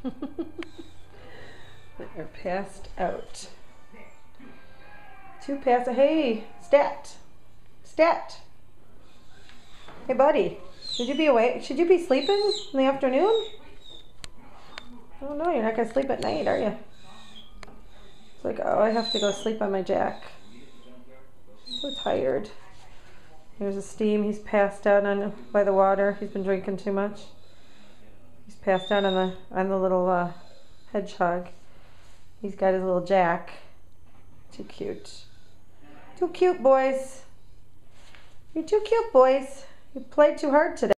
They're passed out. Two passed. Hey, stat. Stat. Hey, buddy. Should you be awake? Should you be sleeping in the afternoon? Oh no, you're not gonna sleep at night, are you? It's like, oh, I have to go sleep on my Jack. So tired. There's a steam. He's passed out by the water. He's been drinking too much. He's passed out on the little hedgehog. He's got his little Jack. Too cute. Too cute, boys. You're too cute, boys. You played too hard today.